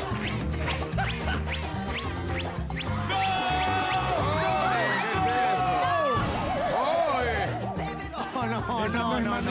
No.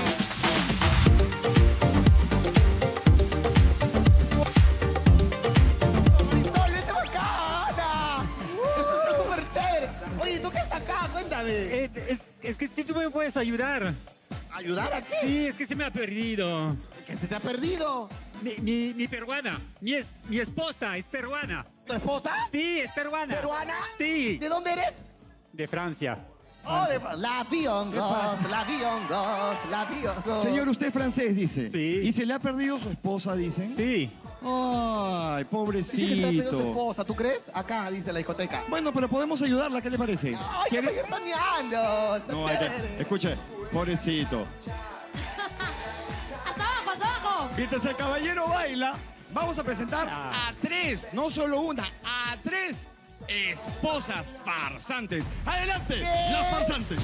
¡Marisol, vete bacana! ¡Esto está súper chévere! Oye, ¿tú qué estás acá? Cuéntame. Es que si tú me puedes ayudar. ¿Ayudar a qué? Sí, es que se me ha perdido. ¿Qué se te ha perdido? Mi peruana. Mi esposa es peruana. ¿Tu esposa? Sí, es peruana. ¿Peruana? Sí. ¿De dónde eres? De Francia. Oh, la Biongos, la Biongos, la Biongos. Señor, usted es francés, dice. Sí. ¿Y se le ha perdido su esposa, dicen? Sí. Ay, Dice que se le ha perdido su pobrecito. esposa, ¿tú crees? Acá, dice la discoteca. Bueno, pero podemos ayudarla, ¿qué le parece? ¡Ay, que estoy toneando! ¡Está No, hay chévere! que... Escuche, pobrecito. ¡Hasta abajo, hasta abajo! Mientras el caballero baila, vamos a presentar a tres, no solo una, a tres esposas farsantes. ¡Adelante, las farsantes!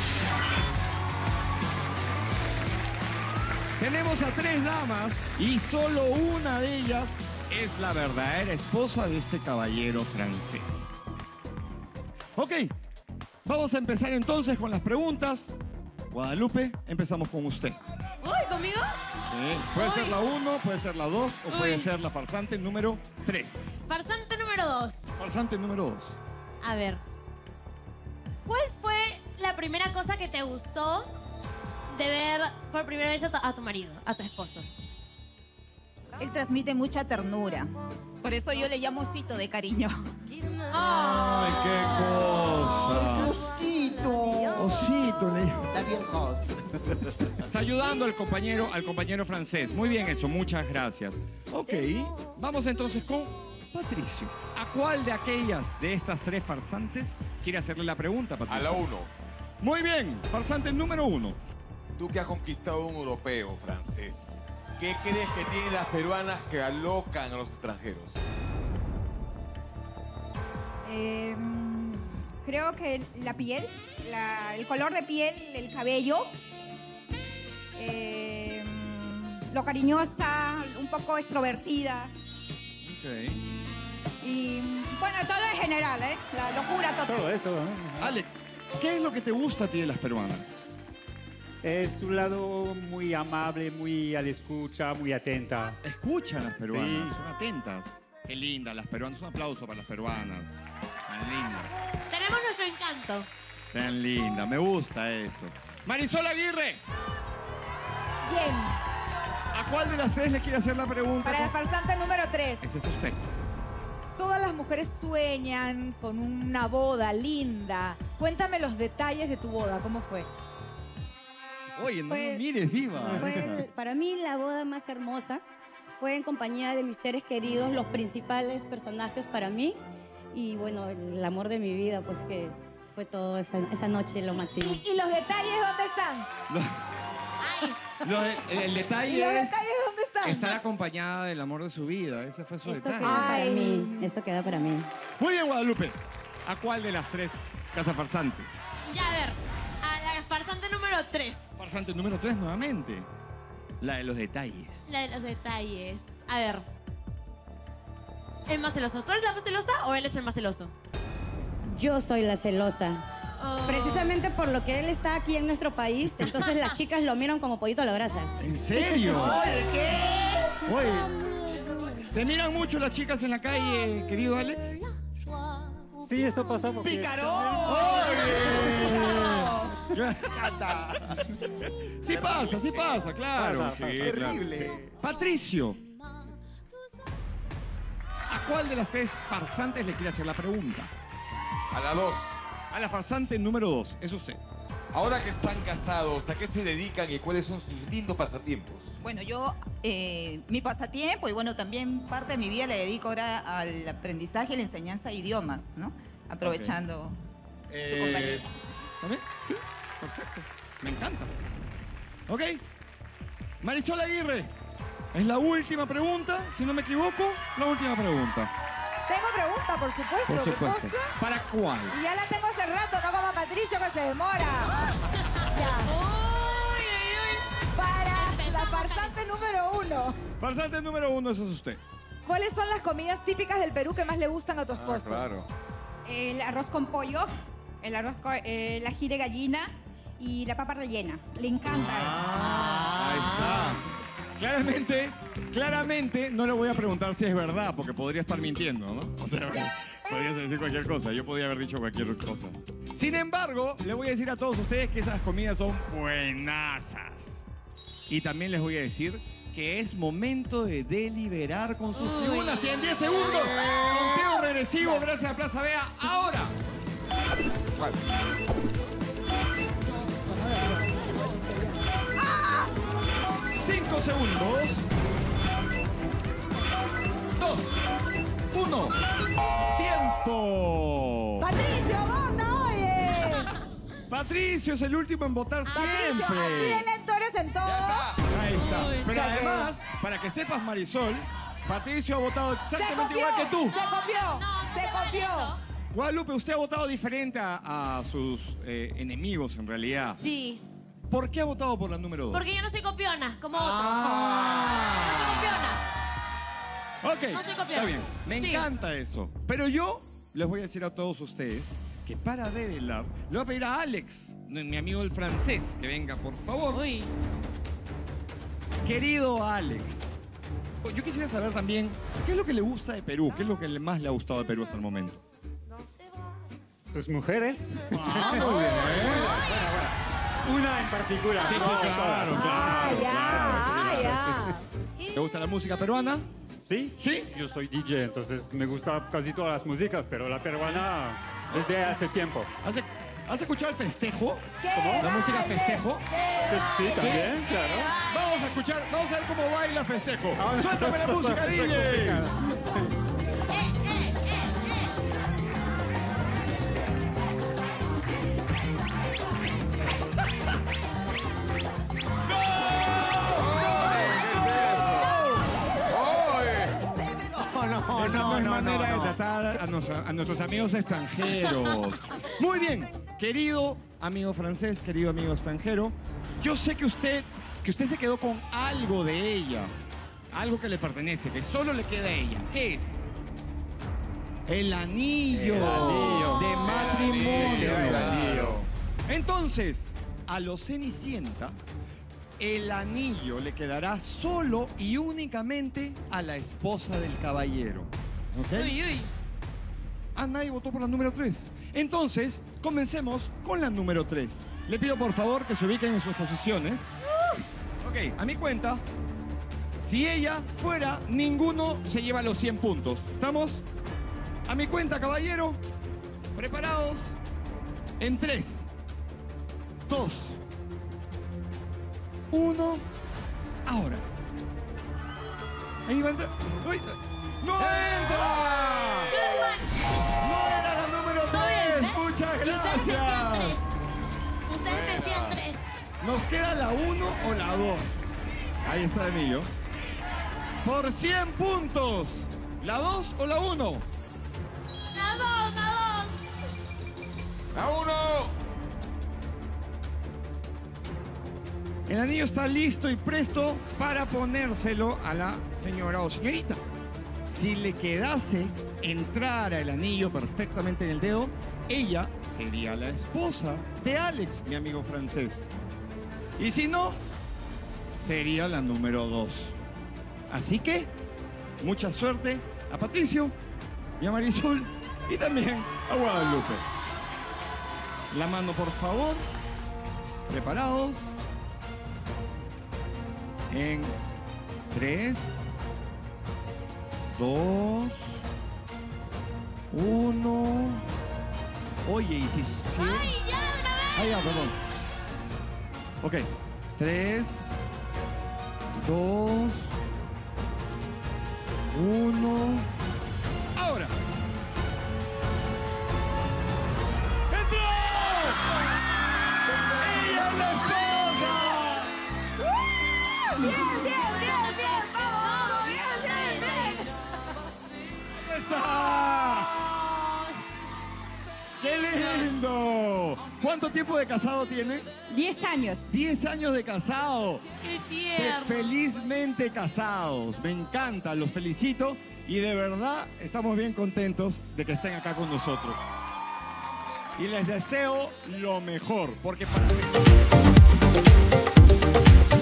Tenemos a tres damas y solo una de ellas es la verdadera esposa de este caballero francés. Ok, vamos a empezar entonces con las preguntas. Guadalupe, empezamos con usted. Uy, ¿conmigo? Puede Uy. ser la 1, puede ser la 2 o puede Uy. ser la farsante número 3. Farsante número 2. Farsante número 2. A ver. ¿Cuál fue la primera cosa que te gustó de ver por primera vez a tu marido, a tu esposo? Él transmite mucha ternura. Por eso yo le llamo osito de cariño. ¡Ay, qué cosa! ¡Osito! Osito, le... La Biongos. Está ayudando al compañero francés. Muy bien eso, muchas gracias. Ok, vamos entonces con Patricio. ¿A cuál de aquellas de estas tres farsantes quiere hacerle la pregunta, Patricio? A la 1. Muy bien, farsante número 1. Tú que has conquistado a un europeo francés, ¿qué crees que tienen las peruanas que alocan a los extranjeros? Creo que la piel, el color de piel, el cabello, lo cariñosa, un poco extrovertida Ok. y bueno, todo en general, la locura total. Todo eso. ¿no? Alex, ¿qué es lo que te gusta a ti de las peruanas? Es un lado muy amable, muy a la escucha, muy atenta. Escuchan las peruanas, Sí. son atentas. Qué lindas las peruanas. Un aplauso para las peruanas. Tan lindas. Tenemos nuestro encanto. Tan linda, me gusta eso. Marisol Aguirre, Bien, ¿a cuál de las tres le quiere hacer la pregunta? Para el farsante número 3, Ese es usted. todas las mujeres sueñan con una boda linda. Cuéntame los detalles de tu boda, ¿cómo fue? Oye, no Fue- me mires, viva. Para mí la boda más hermosa fue en compañía de mis seres queridos, los principales personajes para mí. Y bueno, el amor de mi vida, pues que fue todo esa noche lo máximo. ¿Y los detalles dónde están? El ¿Y detalle los es detalles dónde están? estar acompañada del amor de su vida. Ese fue su Eso detalle. queda para Ay. mí, eso queda para mí. Muy bien, Guadalupe. ¿A cuál de las tres cazafarsantes? Ya, a ver. A la farsante número 3. Farsante número 3 nuevamente. La de los detalles. La de los detalles. A ver. ¿El más celoso? ¿Tú eres la más celosa o él es el más celoso? Yo soy la celosa. Oh. Precisamente por lo que él está aquí en nuestro país, entonces las chicas lo miran como pollito a la brasa. ¿En serio? Oye, ¿qué? Oye, ¿te miran mucho las chicas en la calle, querido Alex? Sí, eso pasa porque... ¡Pícaro! Sí pasa, claro. Pasa, Sí, pasa. claro. Terrible. Patricio, ¿a cuál de las tres farsantes le quiere hacer la pregunta? A la 2. A la farsante número 2, es usted. Ahora que están casados, ¿a qué se dedican y cuáles son sus lindos pasatiempos? Bueno, yo, mi pasatiempo y bueno, también parte de mi vida le dedico ahora al aprendizaje y la enseñanza de idiomas, ¿no? Aprovechando su compañía. ¿Está bien? Sí, perfecto. Me encanta. Ok. Marisol Aguirre, es la última pregunta, si no me equivoco, la última pregunta. Tengo pregunta, por supuesto. Por ¿qué supuesto. cosa? ¿Para cuál? Y ya la tengo hace rato, no como Patricio que se demora. Ya. Para la Empezamos farsante número 1. Farsante número 1, ese es usted. ¿Cuáles son las comidas típicas del Perú que más le gustan a tu esposo? Claro. El arroz con pollo, el ají de gallina y la papa rellena. Le encanta. Ahí está. Claramente no le voy a preguntar si es verdad, porque podría estar mintiendo, ¿no? O sea, podrías decir cualquier cosa. Yo podría haber dicho cualquier cosa. Sin embargo, le voy a decir a todos ustedes que esas comidas son buenasas. Y también les voy a decir que es momento de deliberar con sus tribunas. Tienen 10 segundos. Conteo regresivo gracias a Plaza Vea. Ahora. 5 segundos. 2, 1. ¡Tiempo! ¡Patricio, vota, oye! Patricio es el último en votar Patricio, siempre. así de lento eres en todo. Ahí está. Pero Ya que- además, para que sepas, Marisol, Patricio ha votado exactamente igual que tú. Se copió, No, se copió. Guadalupe, usted ha votado diferente a sus enemigos, en realidad. Sí. ¿Por qué ha votado por la número 2? Porque yo no soy copiona, como otros. Ah. No soy copiona. Ok, No soy copiona. está bien. Me Sí. encanta eso. Pero yo les voy a decir a todos ustedes que para develar, le voy a pedir a Alex, mi amigo el francés, que venga, por favor. Uy. Querido Alex, yo quisiera saber también, ¿qué es lo que le gusta de Perú? ¿Qué es lo que más le ha gustado de Perú hasta el momento? ¿Sus mujeres? Ah, muy bien. Una en particular. Sí, no claro, todas. claro. Ya. ¿Te gusta la música peruana? ¿Sí? Sí. Yo soy DJ, entonces me gusta casi todas las músicas, pero la peruana desde hace tiempo. ¿Has escuchado el festejo? ¿Qué ¿La música baile? festejo? Pues sí, también, claro. Vamos a escuchar, vamos a ver cómo baila festejo. Ah, Suéltame la música, está DJ. complicado. Esa no es manera de tratar a nuestros amigos extranjeros. Muy bien, querido amigo francés, querido amigo extranjero, yo sé que usted se quedó con algo de ella, algo que le pertenece, que solo le queda a ella. ¿Qué es? El anillo, de matrimonio. El anillo. Entonces, a los Cenicienta, el anillo le quedará solo y únicamente a la esposa del caballero. ¿Ok? Uy, uy. Ah, nadie votó por la número 3. Entonces, comencemos con la número 3. Le pido por favor que se ubiquen en sus posiciones. Ok, a mi cuenta, si ella fuera, ninguno se lleva los 100 puntos. ¿Estamos? A mi cuenta, caballero. ¿Preparados? En 3, 2, 1. Ahora. Ahí va a entrar. ¡Uy! ¡No entra! ¡No era la número 3! ¡Muchas Ustedes me decían gracias! 3. Ustedes me decían 3. Nos queda la 1 o la 2. Ahí está el anillo. Por 100 puntos. ¿La 2 o la 1? La 2, la 2. ¡A uno! El anillo está listo y presto para ponérselo a la señora o señorita. Si le quedase entrar el anillo perfectamente en el dedo, ella sería la esposa de Alex, mi amigo francés. Y si no, sería la número 2. Así que, mucha suerte a Patricio y a Marisol y también a Guadalupe. La mano, por favor. ¿Preparados? En 3, 2, 1. Oye, y si... ¡Ay, ya, otra vez! Ah, ya, perdón. Ok. 3, 2, 1. ¡Ahora! ¡Entró! ¡Ella es la esposa! Bien, vamos, bien. ¡Ahí está! ¡Qué lindo! ¿Cuánto tiempo de casado tiene? 10 años. 10 años de casado. ¡Qué tierno! Felizmente casados. Me encanta, los felicito. Y de verdad estamos bien contentos de que estén acá con nosotros. Y les deseo lo mejor, porque para...